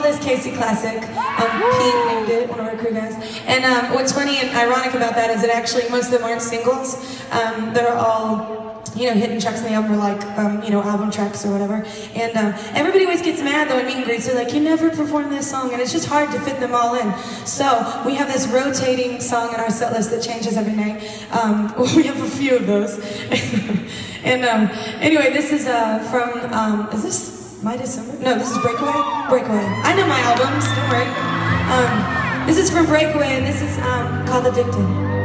this Casey classic. Pete named it, one of our crew guys. And what's funny and ironic about that is that actually most of them aren't singles. They're all, you know, hidden tracks in the album, or like, you know, album tracks or whatever. And everybody always gets mad though at meet and greets. They're like, you never perform this song, and it's just hard to fit them all in. So we have this rotating song in our set list that changes every night. We have a few of those. And anyway, this is from, is this My December? No, this is Breakaway? Breakaway. I know my albums, don't worry. This is from Breakaway, and this is called Addicted.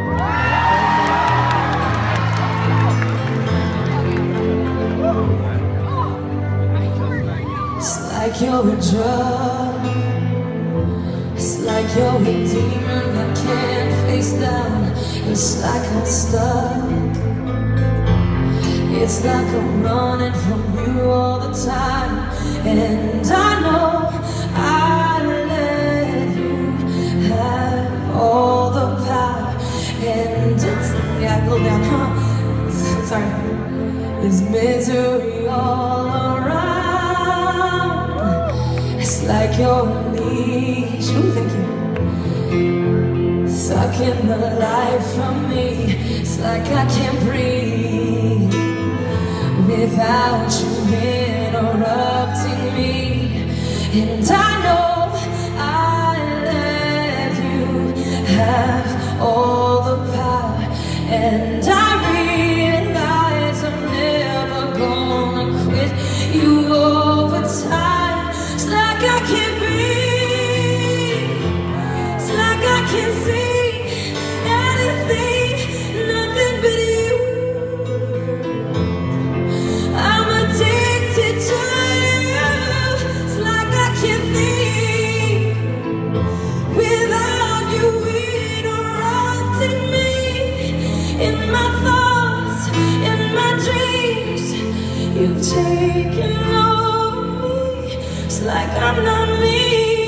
It's like you're a drug. It's like you're a demon I can't face down. It's like I'm stuck. It's like I'm running from you all the time. And I know I let you have all the power. And it's, yeah, go down, huh? Sorry. There's misery all around. It's like you're a leash. Ooh, thank you. Sucking the life from me. It's like I can't breathe without you interrupting me. And I know I let you have all the power. And I realize I'm never gonna quit you over time. It's like I can't breathe. It's like I can't see anything, nothing but you. I'm addicted to you. It's like I can't think without you interrupting me. In my thoughts, in my dreams, you've taken over me. It's like I'm not me.